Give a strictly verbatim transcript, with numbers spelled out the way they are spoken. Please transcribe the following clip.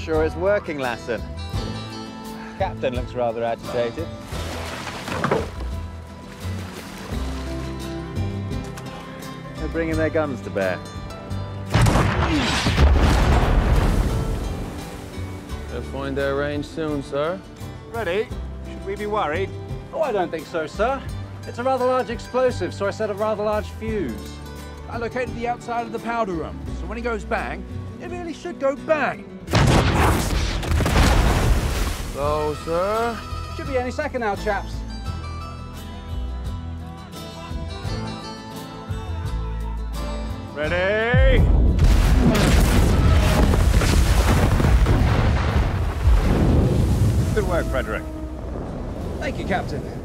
sure it's working, Lassen. Captain looks rather agitated. They're bringing their guns to bear. They'll find their range soon, sir. Ready? Should we be worried? Oh, I don't think so, sir. It's a rather large explosive, so I set a rather large fuse. I located the outside of the powder room, so when he goes bang, it really should go bang. So, sir? Should be any second now, chaps. Ready? Good work, Frederick. Thank you, Captain.